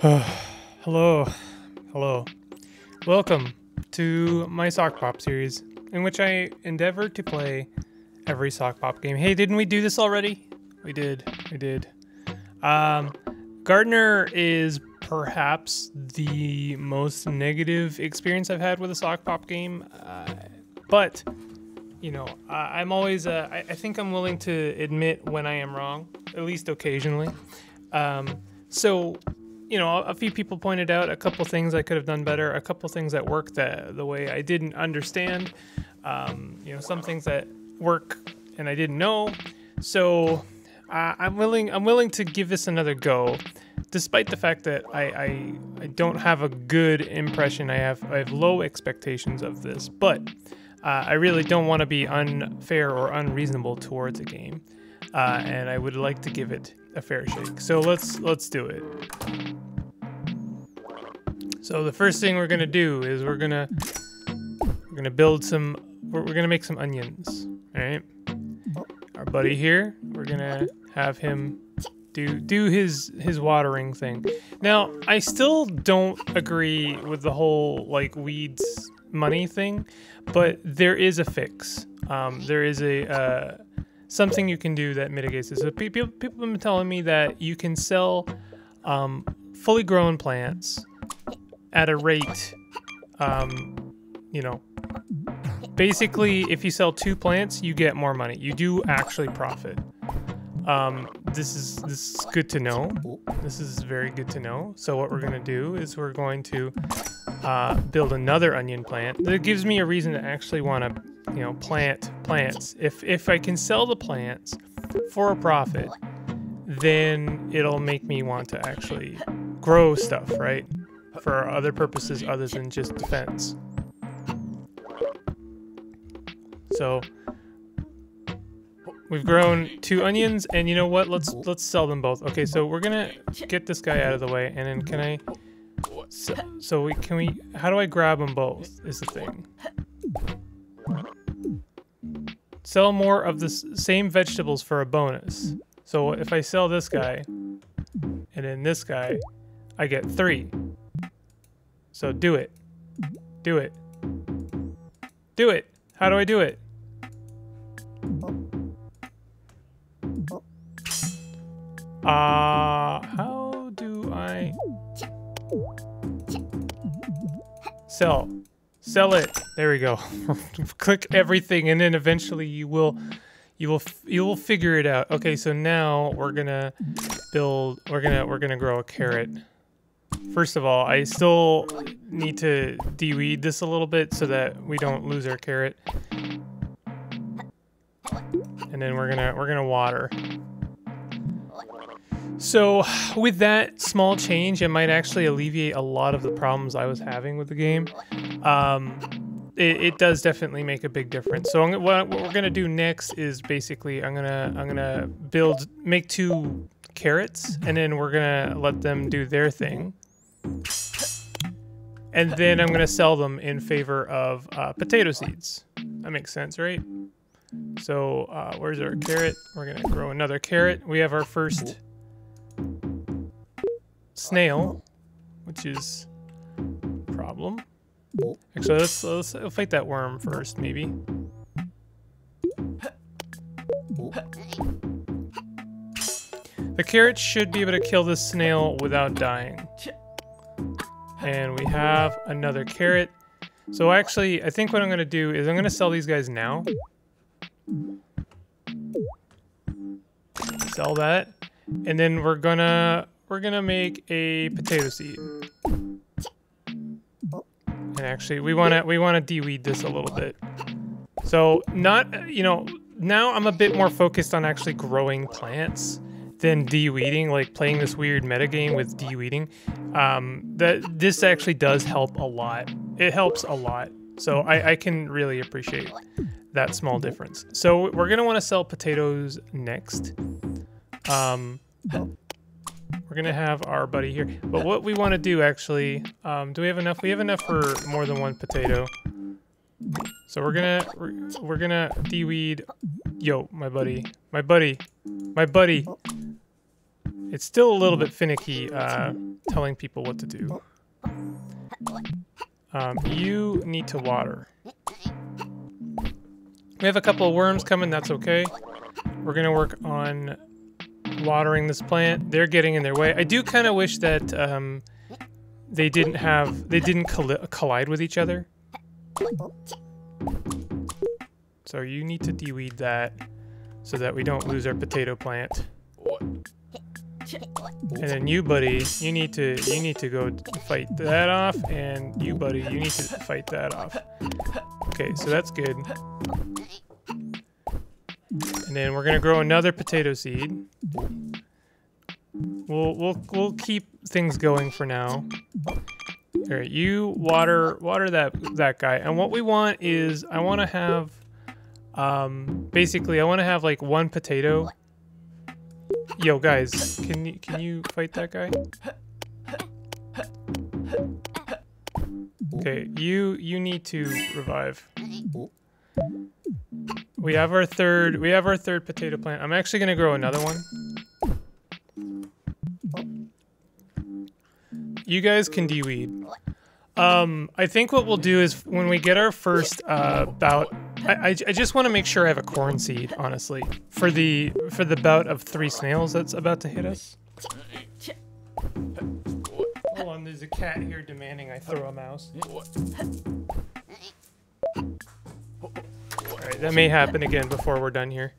Hello. Hello. Welcome to my Sokpop series, in which I endeavor to play every Sokpop game. Hey, didn't we do this already? We did. We did. Guardener is perhaps the most negative experience I've had with a Sokpop game. But, you know, I'm always, I think I'm willing to admit when I am wrong, at least occasionally. So, you know, a few people pointed out a couple things I could have done better, a couple things that worked the way I didn't understand, you know, some things that work and I didn't know. So I'm willing to give this another go, despite the fact that I don't have a good impression. I have low expectations of this, but I really don't want to be unfair or unreasonable towards a game, and I would like to give it a fair shake. So let's do it. So the first thing we're gonna do is we're gonna build some. We're gonna make some onions. All right. Our buddy here, we're gonna have him do his watering thing. Now I still don't agree with the whole like weeds money thing, but there is a fix. There is a something you can do that mitigates this. So people have been telling me that you can sell fully grown plants at a rate, you know, basically if you sell 2 plants, you get more money. You do actually profit. This is good to know. This is very good to know. So what we're gonna do is we're going to build another onion plant. That gives me a reason to actually want to, you know, plant plants. If I can sell the plants for a profit, then it'll make me want to actually grow stuff, right? For other purposes other than just defense. So we've grown 2 onions, and you know what? Let's sell them both. Okay, so we're gonna get this guy out of the way, and then can I? So can we? How do I grab them both? Is the thing. Sell more of the same vegetables for a bonus. So if I sell this guy, and then this guy, I get 3. So do it. Do it. Do it. How do I do it? How do I sell? Sell it. There we go. Click everything, and then eventually you will figure it out. Okay, so now we're gonna build. We're gonna grow a carrot. First of all, I still need to de-weed this a little bit so that we don't lose our carrot. And then we're gonna water. So with that small change, it might actually alleviate a lot of the problems I was having with the game. It does definitely make a big difference. So what we're gonna do next is basically I'm gonna make 2 carrots, and then we're gonna let them do their thing. And then I'm gonna sell them in favor of potato seeds. That makes sense, right? So where's our carrot? We're gonna grow another carrot. We have our first snail, which is a problem. Actually, let's fight that worm first, maybe. The carrot should be able to kill this snail without dying. And we have another carrot. So actually, I think what I'm gonna do is I'm gonna sell these guys now. Sell that. And then we're gonna make a potato seed. And actually, we wanna de-weed this a little bit. So you know, now I'm a bit more focused on actually growing plants than de-weeding, like playing this weird metagame with de-weeding. This actually does help a lot. It helps a lot. So I can really appreciate that small difference. So we're gonna want to sell potatoes next. We're gonna have our buddy here. But what we want to do actually, do we have enough? We have enough for more than 1 potato. So we're gonna de-weed. Yo, my buddy. It's still a little bit finicky telling people what to do. You need to water. We have a couple of worms coming, that's okay. We're gonna work on watering this plant. They're getting in their way. I do kind of wish that they didn't collide with each other. So you need to de-weed that so that we don't lose our potato plant. And then you, buddy, you need to go fight that off, and you, buddy, you need to fight that off. Okay, so that's good. And then we're gonna grow another potato seed. We'll keep things going for now. All right, you water that guy, and what we want is I want to have basically I want to have like one potato. Yo, guys, can you fight that guy? Okay, you need to revive. We have our third potato plant. I'm actually gonna grow another one. You guys can de-weed. I think what we'll do is when we get our first bout, I just want to make sure I have a corn seed, honestly, for the bout of 3 snails that's about to hit us. Hold on, there's a cat here demanding I throw a mouse. Alright, that may happen again before we're done here.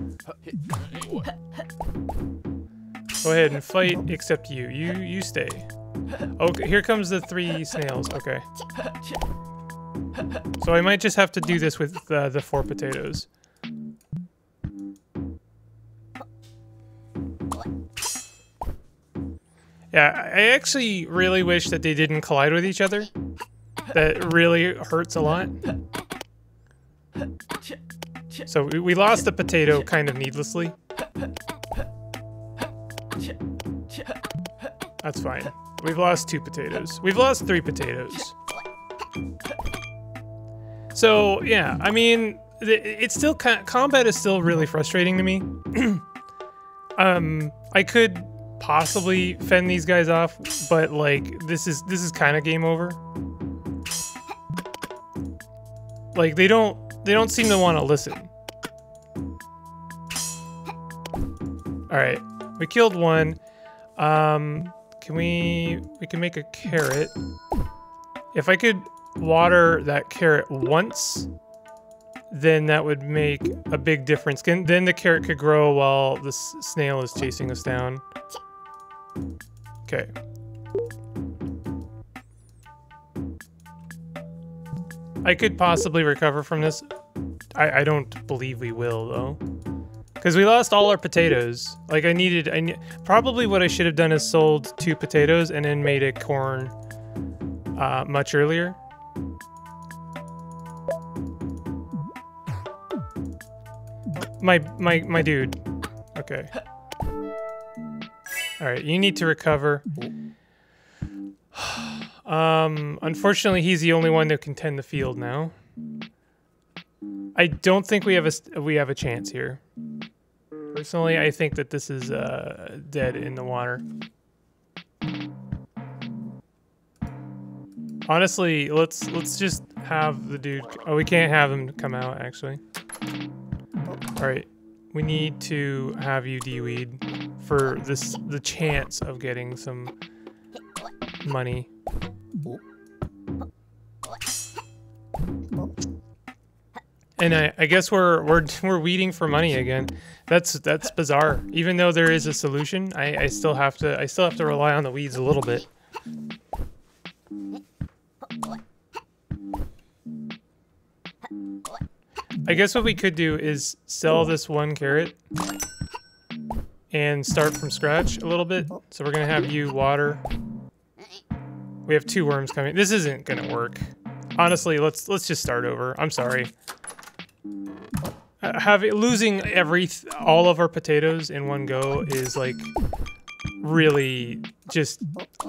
Go ahead and fight, except you stay. Okay, here comes the 3 snails. Okay. So I might just have to do this with the 4 potatoes. Yeah, I actually really wish that they didn't collide with each other. That really hurts a lot. So we lost the potato kind of needlessly. That's fine. We've lost 2 potatoes. We've lost 3 potatoes. So, yeah, I mean, it's still combat is still really frustrating to me. I could possibly fend these guys off, but like this is kind of game over. Like they don't seem to want to listen. All right, we killed one. We can make a carrot. If I could water that carrot once, then that would make a big difference. Then the carrot could grow while the snail is chasing us down. Okay. I could possibly recover from this. I don't believe we will, though. Because we lost all our potatoes. Like, probably what I should have done is sold 2 potatoes and then made a corn much earlier. My dude. Okay. Alright, you need to recover. Unfortunately, he's the only one that can tend the field now. I don't think we have a chance here. Personally, I think that this is dead in the water. Honestly, let's just have the dude. Oh, we can't have him come out actually. All right, we need to have you de-weed for the chance of getting some money. And I guess we're weeding for money again. That's bizarre. Even though there is a solution, I still have to rely on the weeds a little bit. I guess what we could do is sell this 1 carrot and start from scratch a little bit. So we're gonna have you water. We have 2 worms coming. This isn't gonna work. Honestly, let's just start over. I'm sorry. Losing all of our potatoes in one go is like really just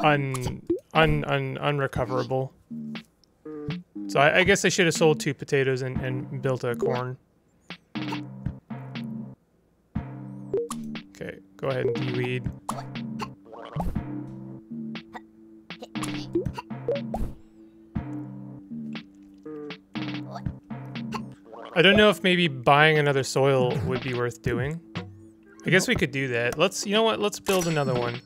unrecoverable. So I guess I should have sold 2 potatoes and built a corn. Okay, go ahead and de-weed. I don't know if maybe buying another soil would be worth doing. I guess we could do that. Let's, you know what? Let's build another one.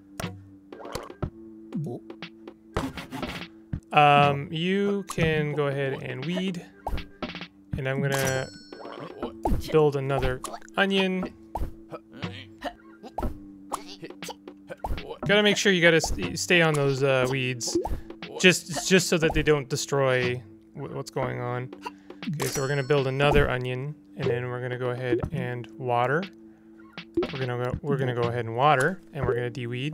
You can go ahead and weed. And I'm gonna build another onion. Gotta make sure you gotta stay on those weeds. Just so that they don't destroy what's going on. Okay, so we're gonna build another onion, and then we're gonna go ahead and water. We're gonna go ahead and water, and we're gonna de-weed.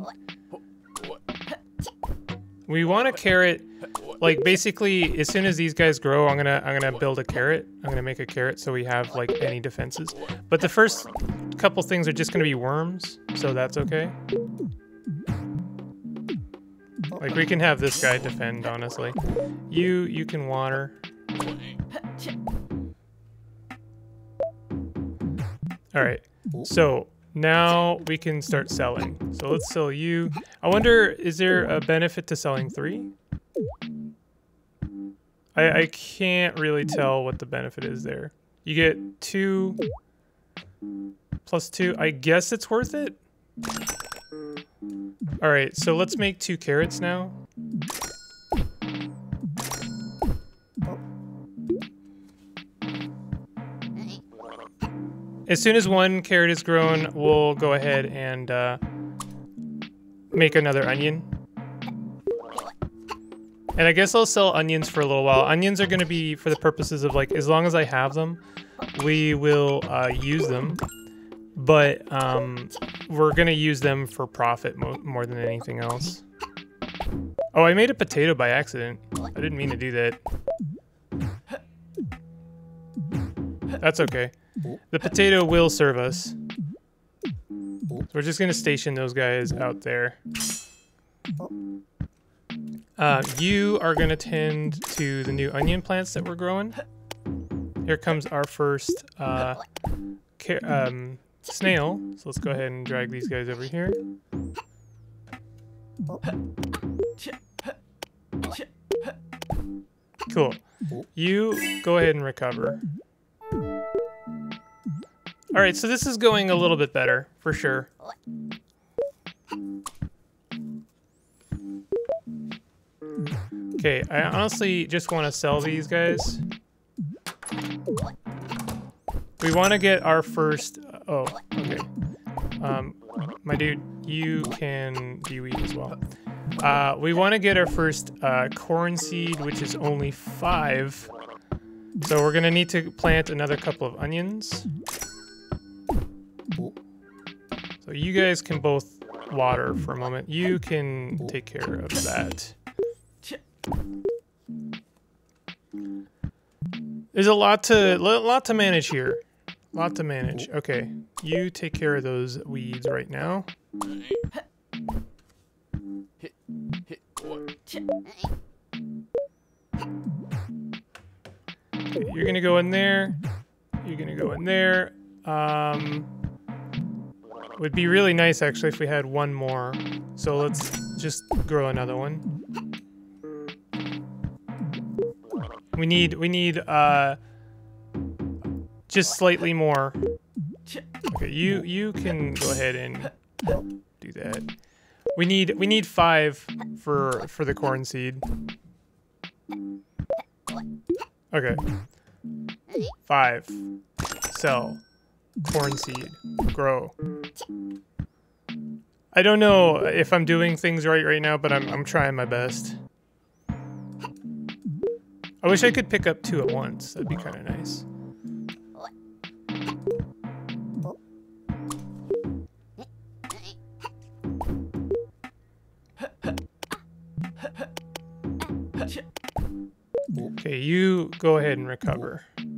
We want a carrot, like basically as soon as these guys grow, I'm gonna build a carrot. I'm gonna make a carrot so we have like any defenses. But the first couple things are just gonna be worms, so that's okay. Like we can have this guy defend, honestly. You can water. Alright, so now we can start selling. So let's sell you. I wonder, is there a benefit to selling 3? I can't really tell what the benefit is there. You get 2 plus 2. I guess it's worth it. Alright, so let's make 2 carrots now. As soon as 1 carrot is grown, we'll go ahead and make another onion. And I guess I'll sell onions for a little while. Onions are going to be for the purposes of, like, as long as I have them, we will use them. But we're going to use them for profit more than anything else. Oh, I made a potato by accident. I didn't mean to do that. That's okay. The potato will serve us. So we're just going to station those guys out there. You are going to tend to the new onion plants that we're growing. Here comes our first snail. So let's go ahead and drag these guys over here. Cool. You go ahead and recover. Alright, so this is going a little bit better, for sure. Okay, I honestly just want to sell these guys. We want to get our first... oh, okay. My dude, you can de-weed as well. We want to get our first corn seed, which is only 5. So we're going to need to plant another couple of onions. So you guys can both water for a moment. You can take care of that. There's a lot to manage here. Lot to manage. Okay, you take care of those weeds right now. Okay, you're gonna go in there. You're gonna go in there. Would be really nice actually if we had 1 more. So let's just grow another one. We need just slightly more. Okay, you can go ahead and do that. We need 5 for the corn seed. Okay. 5. Sell. Corn seed. Grow. I don't know if I'm doing things right now, but I'm trying my best. I wish I could pick up 2 at once. That'd be kind of nice. Okay, you go ahead and recover.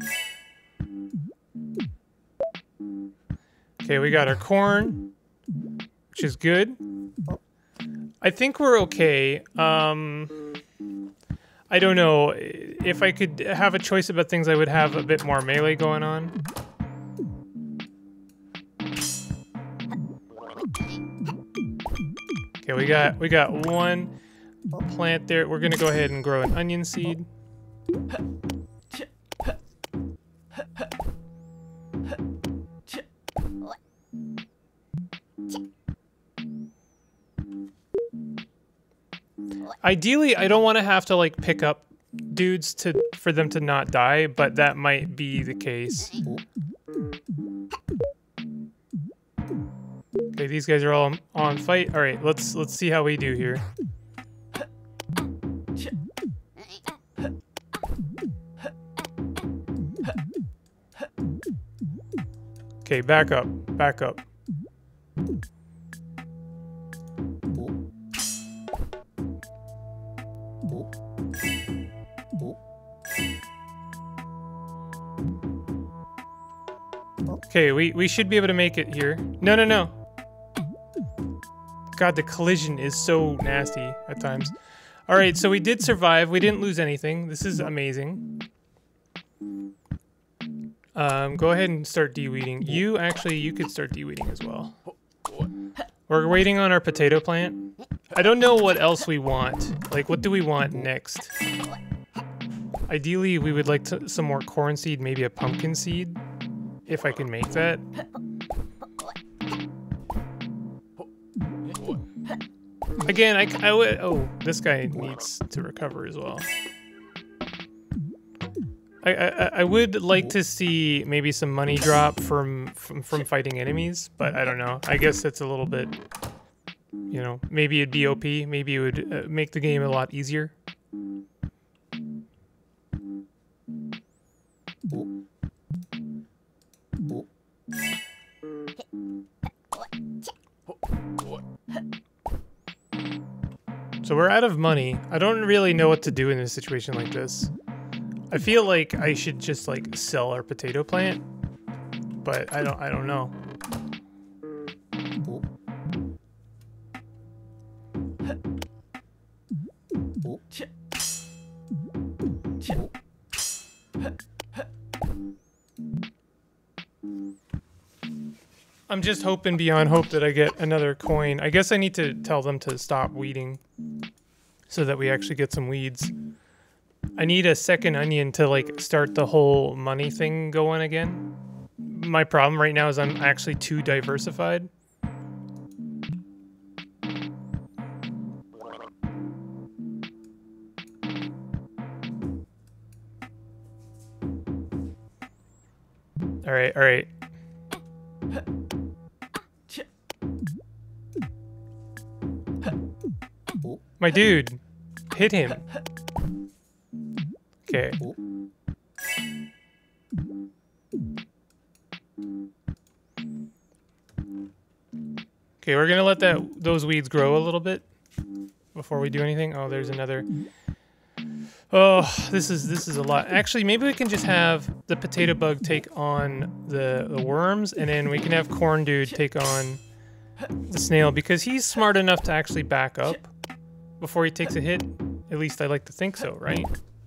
Okay, we got our corn, which is good. I think we're okay. I don't know. If I could have a choice about things, I would have a bit more melee going on. Okay, we got 1 plant there. We're gonna go ahead and grow an onion seed. Ideally, I don't want to have to like pick up dudes for them to not die, but that might be the case. Okay, these guys are all on fight. All right, let's see how we do here. Okay, back up, back up. Okay, we should be able to make it here. No, no, no. God, the collision is so nasty at times. All right, so we did survive. We didn't lose anything. This is amazing. Go ahead and start de-weeding. You could start de-weeding as well. We're waiting on our potato plant. I don't know what else we want. Like, what do we want next? Ideally, we would like some more corn seed, maybe a pumpkin seed, if I can make that. Again, I would. Oh, this guy needs to recover as well. I would like to see maybe some money drop from fighting enemies, but I don't know. I guess that's a little bit, you know, maybe it'd be OP. Maybe it would make the game a lot easier. So we're out of money. I don't really know what to do in a situation like this. I feel like I should just like sell our potato plant, but I don't know. I'm just hoping beyond hope that I get another coin. I guess I need to tell them to stop weeding so that we actually get some weeds. I need a second onion to like start the whole money thing going again. My problem right now is I'm actually too diversified. All right, all right. My dude, hit him. Okay. Okay, we're gonna let those weeds grow a little bit before we do anything. Oh, there's another. Oh, this is a lot. Actually, maybe we can just have the potato bug take on the worms, and then we can have corn dude take on the snail because he's smart enough to actually back up before he takes a hit. At least I like to think so, right?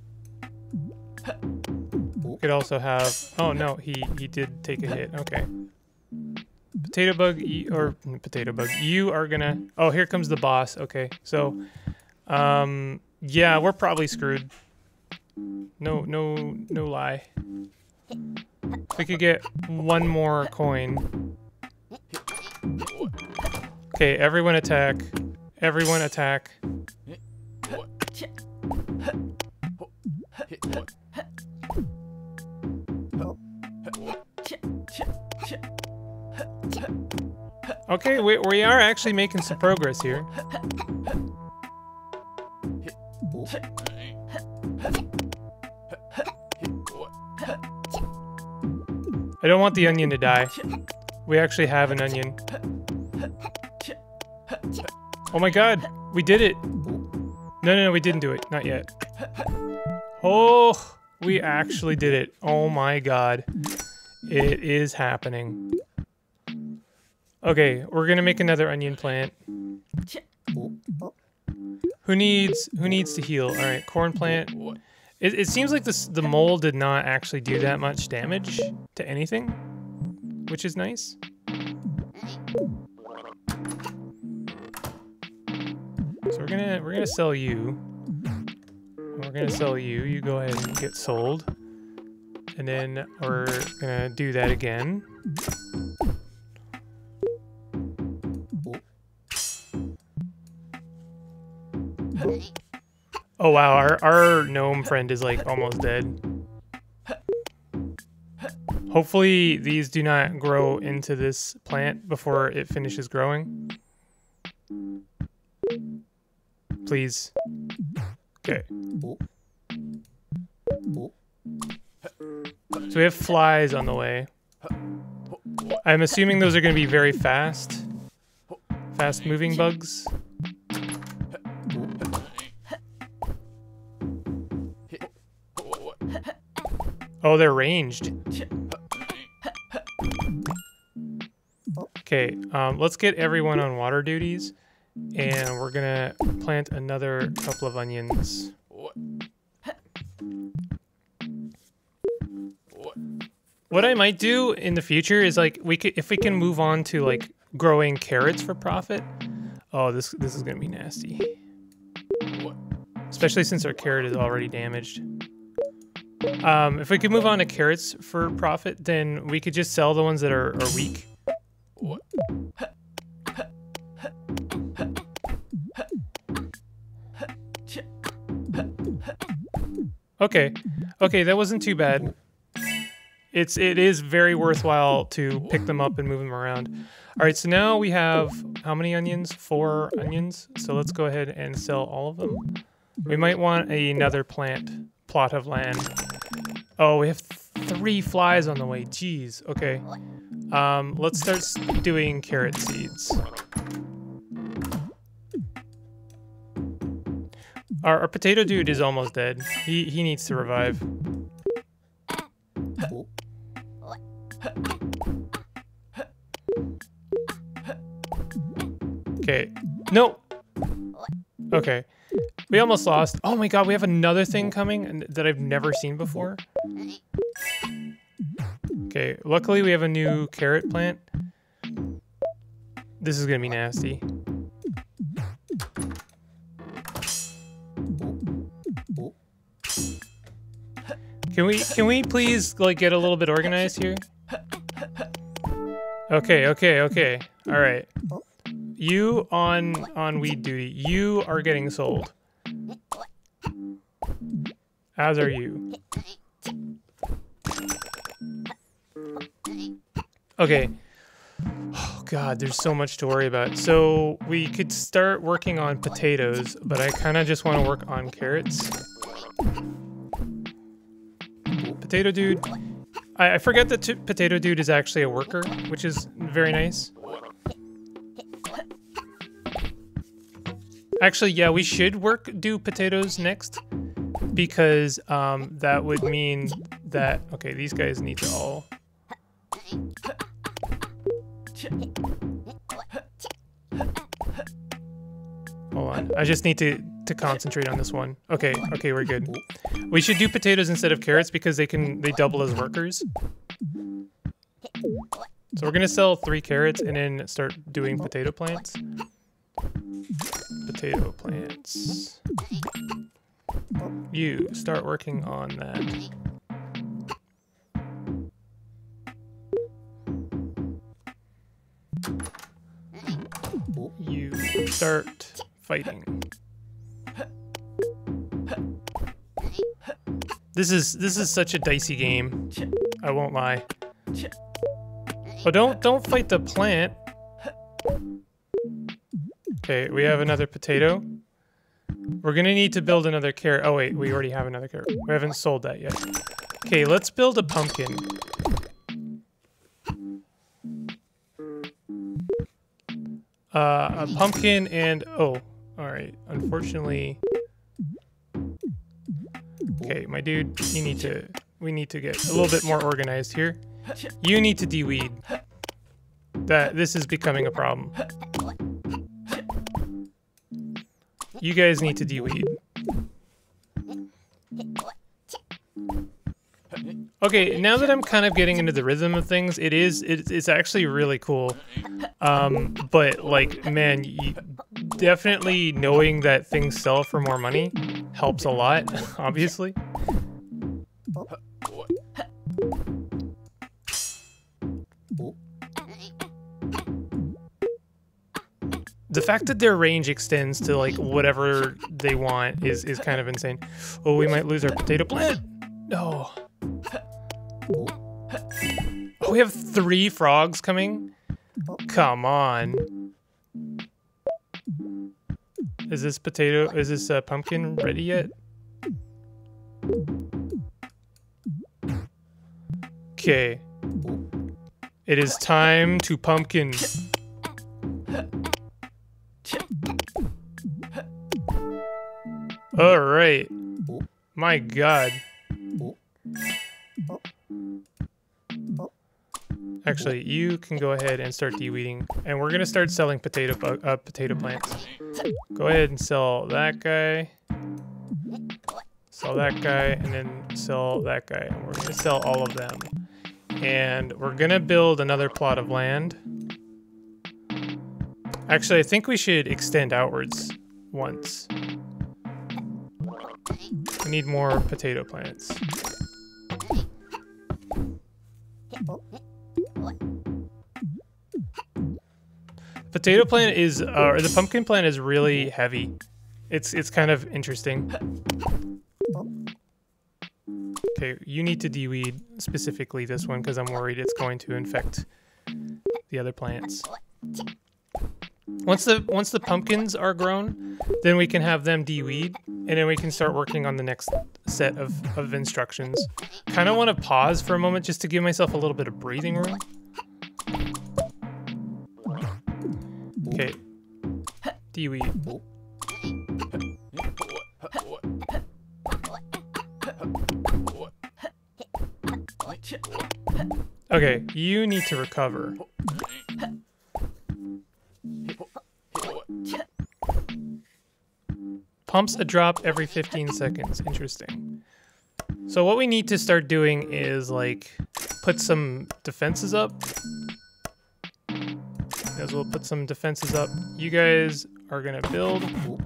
Could also have. Oh no, he did take a hit. Okay. Potato bug, potato bug. You are gonna. Oh, here comes the boss. Okay, so, yeah, we're probably screwed. No lie. If we could get one more coin. Okay, everyone attack. Everyone attack. Okay, we are actually making some progress here. I don't want the onion to die. We actually have an onion. Oh my god, we did it. No, we didn't do it. Not yet. Oh, we actually did it. Oh my god. It is happening. Okay, we're gonna make another onion plant. Who needs to heal? All right, corn plant. It seems like the mole did not actually do that much damage to anything, which is nice. So we're gonna sell you. We're gonna sell you. You go ahead and get sold, and then we're gonna do that again. Oh wow, our gnome friend is like almost dead. Hopefully these do not grow into this plant before it finishes growing. Please. Okay. So we have flies on the way. I'm assuming those are going to be very fast. Fast moving bugs. Oh, they're ranged. Okay, let's get everyone on water duties. And we're gonna plant another couple of onions. What I might do in the future is like if we can move on to like growing carrots for profit. Oh, this is gonna be nasty. Especially since our carrot is already damaged. If we could move on to carrots for profit, then we could just sell the ones that are weak. Okay, that wasn't too bad. It is very worthwhile to pick them up and move them around. All right, so now we have how many onions? 4 onions. So let's go ahead and sell all of them. We might want another plot of land. Oh, we have 3 flies on the way. Jeez. Okay. Let's start doing carrot seeds. Our potato dude is almost dead. He needs to revive. Okay. No. Okay. We almost lost. Oh my god, we have another thing coming that I've never seen before. Okay, luckily we have a new carrot plant. This is gonna be nasty. Can we please like get a little bit organized here? Okay. All right. You on weed duty. You are getting sold. As are you. Okay. Oh god, there's so much to worry about. So we could start working on potatoes, but I kind of just want to work on carrots. Potato dude. I forget that potato dude is actually a worker, which is very nice. Actually, yeah, we should do potatoes next, because that would mean that, okay, these guys need to all... Hold on, I just need to concentrate on this one. Okay, we're good. We should do potatoes instead of carrots because they double as workers. So we're gonna sell 3 carrots and then start doing potato plants. Potato plants. You start working on that. You start fighting. This is such a dicey game. I won't lie. Oh, don't fight the plant. Okay, we have another potato. We're gonna need to build another carrot. Oh wait, we already have another carrot. We haven't sold that yet. Okay, let's build a pumpkin. A pumpkin and... Oh, alright. Unfortunately... Okay, my dude, we need to get a little bit more organized here. You need to de-weed. This is becoming a problem. You guys need to de-weed. Okay, now that I'm kind of getting into the rhythm of things, it's actually really cool. But like, man, definitely knowing that things sell for more money helps a lot, obviously. The fact that their range extends to like whatever they want is kind of insane. Oh, we might lose our potato plant. No. Oh, we have 3 frogs coming? Come on. Is this pumpkin ready yet? Okay. It is time to pumpkin. All right. My God. Actually, you can go ahead and start de-weeding, and we're gonna start selling potato plants. Go ahead and sell that guy, and then sell that guy, and we're gonna sell all of them. And we're gonna build another plot of land. Actually, I think we should extend outwards once. We need more potato plants. Potato plant is, or the pumpkin plant is really heavy. It's kind of interesting. Okay, you need to de-weed specifically this one because I'm worried it's going to infect the other plants. Once the pumpkins are grown, then we can have them de-weed, and then we can start working on the next set of instructions. Kind of want to pause for a moment just to give myself a little bit of breathing room. Okay. De-weed. Okay, you need to recover. Pumps a drop every 15 seconds. Interesting. So what we need to start doing is like put some defenses up. As we'll put some defenses up. You guys are gonna build.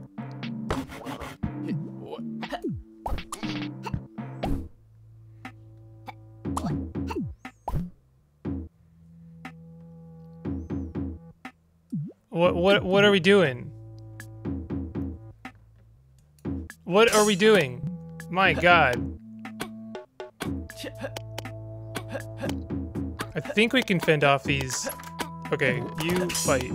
What are we doing? What are we doing? My God. I think we can fend off these. Okay, you fight.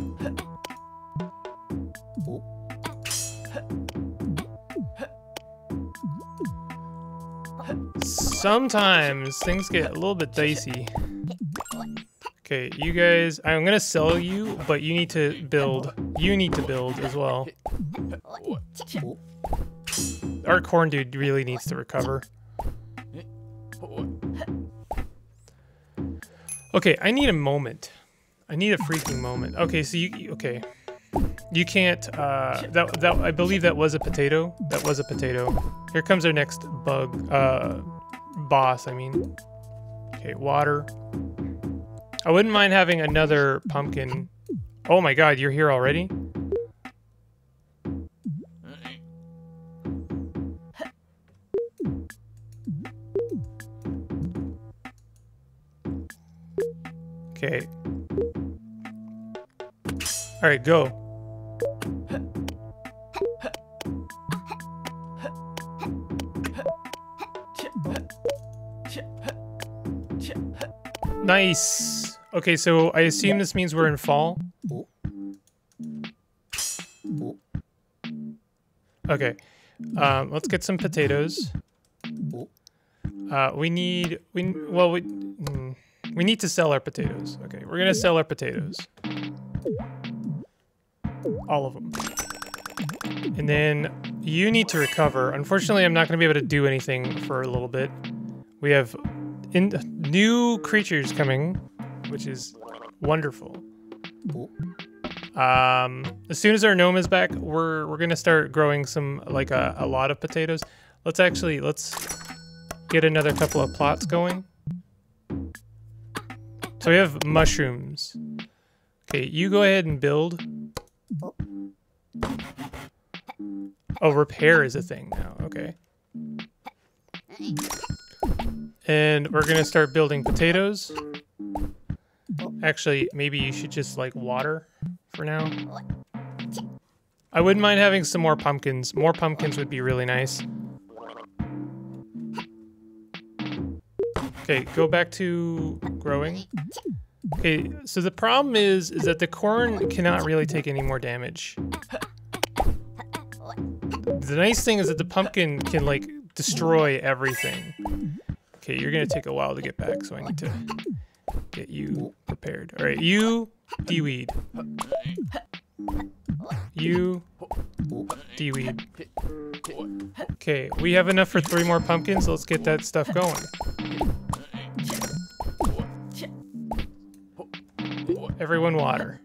Sometimes things get a little bit dicey. Okay, you guys, I'm gonna sell you, but you need to build. You need to build as well. Our corn dude really needs to recover. Okay, I need a moment. I need a freaking moment. Okay, so okay. You can't, I believe that was a potato. That was a potato. Here comes our next bug, boss, I mean. Okay, water. I wouldn't mind having another pumpkin. Oh my God, you're here already? Okay. All right, go. Nice. Okay, so I assume this means we're in fall. Okay. Let's get some potatoes. We need to sell our potatoes. Okay, we're gonna sell our potatoes. All of them. And then you need to recover. Unfortunately, I'm not gonna be able to do anything for a little bit. We have new creatures coming, which is wonderful. As soon as our gnome is back, we're gonna start growing some, like a lot of potatoes. Let's get another couple of plots going. So we have mushrooms. Okay, you go ahead and build. Oh, repair is a thing now. Okay. And we're gonna start building potatoes. Actually, maybe you should just like water for now. I wouldn't mind having some more pumpkins. More pumpkins would be really nice. Okay, go back to growing. Okay, so the problem is that the corn cannot really take any more damage. The nice thing is that the pumpkin can, like, destroy everything. Okay, you're gonna take a while to get back, so I need to get you prepared. All right, you de-weed. You de-weed. Okay, we have enough for 3 more pumpkins, so let's get that stuff going. Everyone water.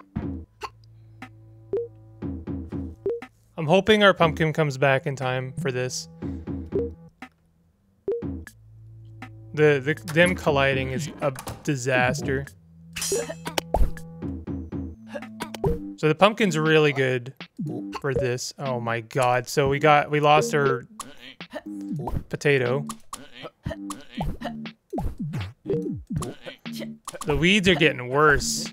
I'm hoping our pumpkin comes back in time for this. Them colliding is a disaster. So the pumpkin's really good for this. Oh my god. So we lost our potato. The weeds are getting worse.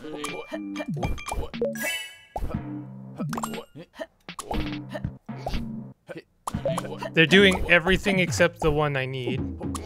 They're doing everything except the one I need.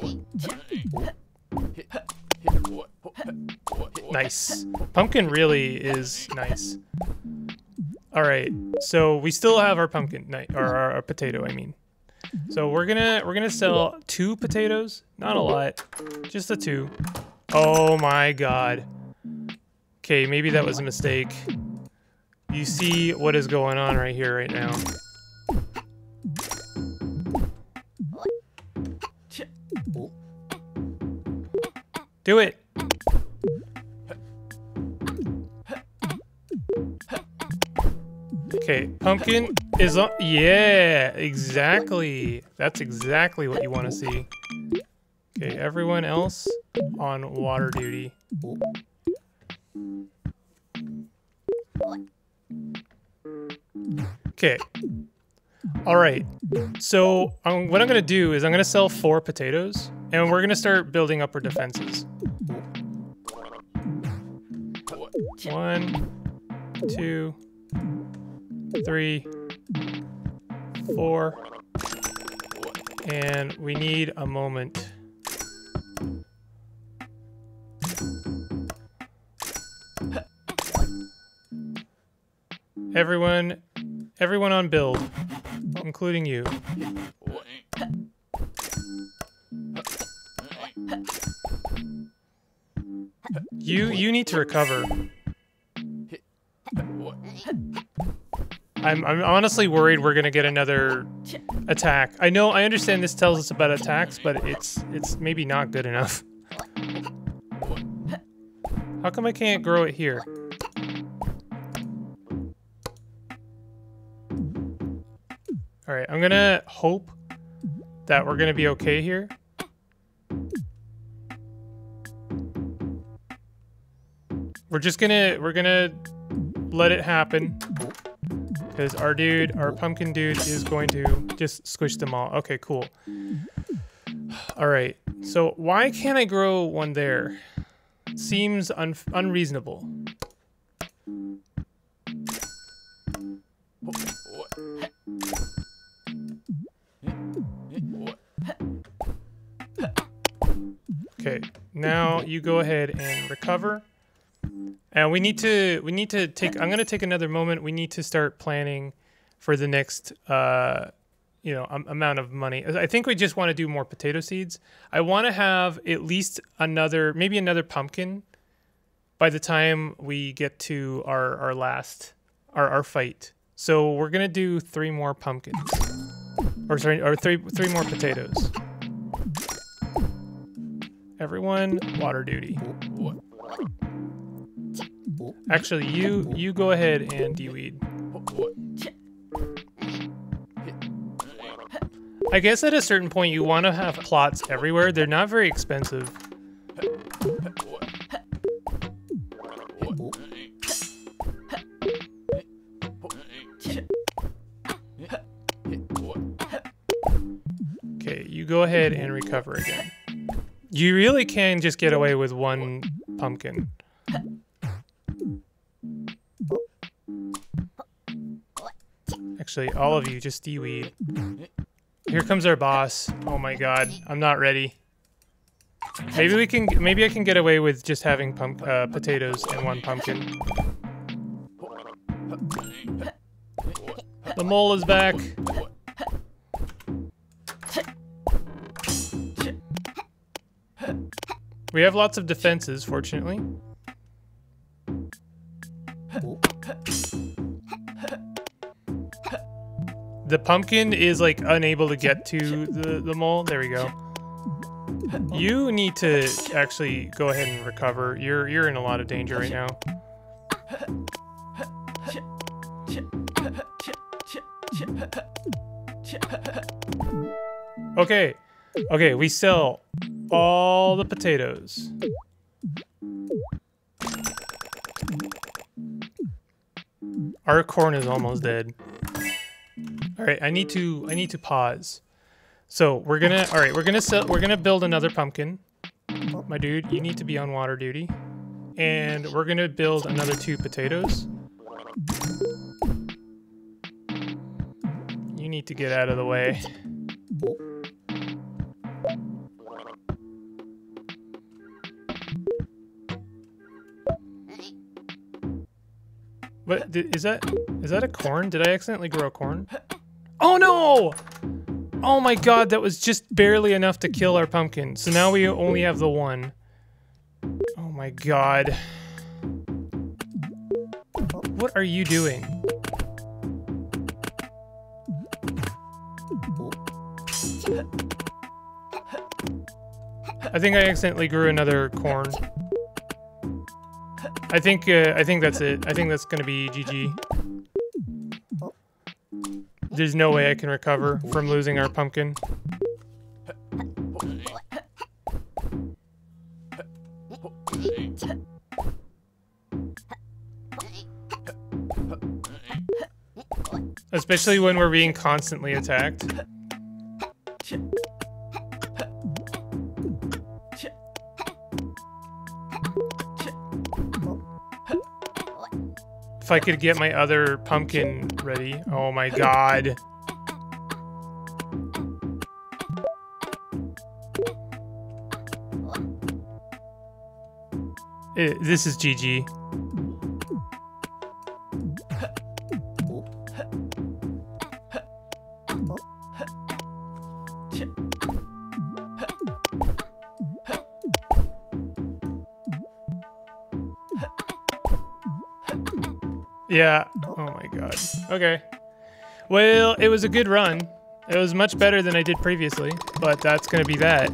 Nice. Pumpkin really is nice. Alright, so we still have our pumpkin, or our potato, I mean. So we're gonna sell 2 potatoes. Not a lot, just the 2. Oh my god. Okay, maybe that was a mistake. You see what is going on right here, right now. Do it. Okay, pumpkin is on. Yeah, exactly. That's exactly what you want to see. Okay, everyone else on water duty. Okay. All right. So what I'm gonna do is I'm gonna sell 4 potatoes, and we're gonna start building up our defenses. 1, 2, 3, 4, and we need a moment. Everyone on build, including you. You need to recover. I'm honestly worried we're gonna get another attack. I understand this tells us about attacks, but it's maybe not good enough. How come I can't grow it here? Alright, I'm gonna hope that we're gonna be okay here. We're gonna let it happen. Because our pumpkin dude is going to just squish them all. Okay, cool. Alright, so why can't I grow one there? Seems unreasonable. Okay, now you go ahead and recover. And we need to take, I'm gonna take another moment. We need to start planning for the next, amount of money. I think we just want to do more potato seeds. I want to have at least maybe another pumpkin by the time we get to our last fight. So we're gonna do 3 more pumpkins, or three more potatoes. Everyone, water duty. Actually, you go ahead and de-weed. I guess at a certain point you want to have plots everywhere. They're not very expensive. Okay, you go ahead and recover again. You really can just get away with 1 pumpkin. Actually, all of you, just de-weed. Here comes our boss. Oh my god, I'm not ready. Maybe I can get away with just having potatoes and one pumpkin. The mole is back. We have lots of defenses, fortunately. The pumpkin is like unable to get to the mole. There we go. You need to actually go ahead and recover. You're in a lot of danger right now. Okay. Okay, we sell all the potatoes. Our corn is almost dead. All right, I need to pause. So we're gonna build another pumpkin. My dude, you need to be on water duty. And we're gonna build another 2 potatoes. You need to get out of the way. What is that a corn? Did I accidentally grow a corn? Oh no! Oh my god, that was just barely enough to kill our pumpkin. So now we only have the 1. Oh my god. What are you doing? I think I accidentally grew another corn. I think that's it. I think that's gonna be GG. There's no way I can recover from losing our pumpkin. Especially when we're being constantly attacked. If I could get my other pumpkin ready. Oh my god. This is GG. Yeah. Oh my god. Okay. Well, it was a good run. It was much better than I did previously, but that's gonna be that.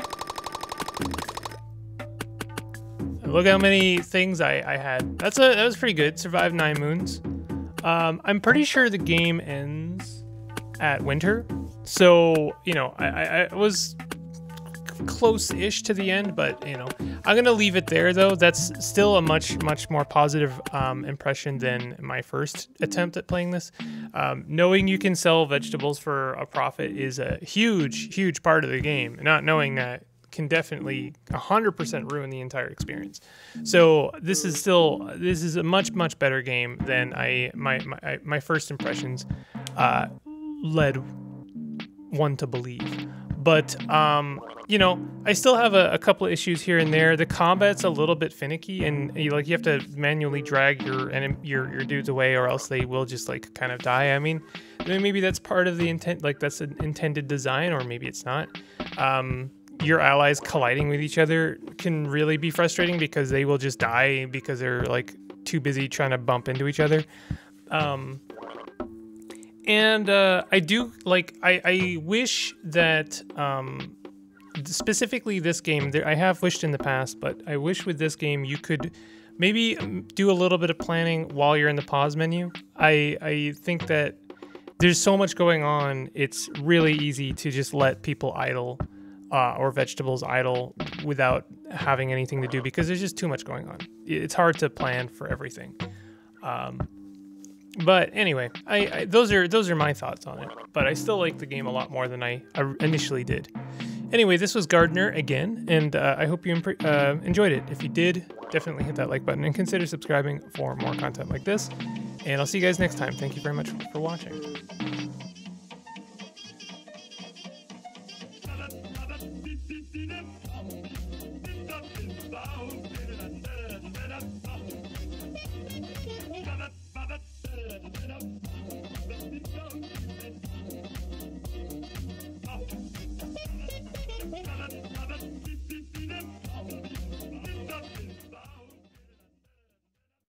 Look how many things I had. That was pretty good. Survived 9 moons. I'm pretty sure the game ends at winter. So, you know, I was close-ish to the end, but, you know, I'm gonna leave it there, though. That's still a much more positive impression than my first attempt at playing this. Knowing you can sell vegetables for a profit is a huge part of the game. Not knowing that can definitely 100% ruin the entire experience. So this is a much better game than my first impressions led one to believe. But you know, I still have a couple of issues here and there. The combat's a little bit finicky, and you have to manually drag your dudes away, or else they will just like kind of die. I mean, maybe that's part of the intent, like that's an intended design, or maybe it's not. Your allies colliding with each other can really be frustrating because they will just die because they're like too busy trying to bump into each other. And I do like, I wish that specifically this game, I have wished in the past, but I wish with this game you could maybe do a little bit of planning while you're in the pause menu. I think that there's so much going on, it's really easy to just let people idle. Or vegetables idle without having anything to do because there's just too much going on. It's hard to plan for everything. But anyway, those are my thoughts on it. But I still like the game a lot more than I initially did. Anyway, this was Guardener again, and I hope you enjoyed it. If you did, definitely hit that like button and consider subscribing for more content like this. And I'll see you guys next time. Thank you very much for watching.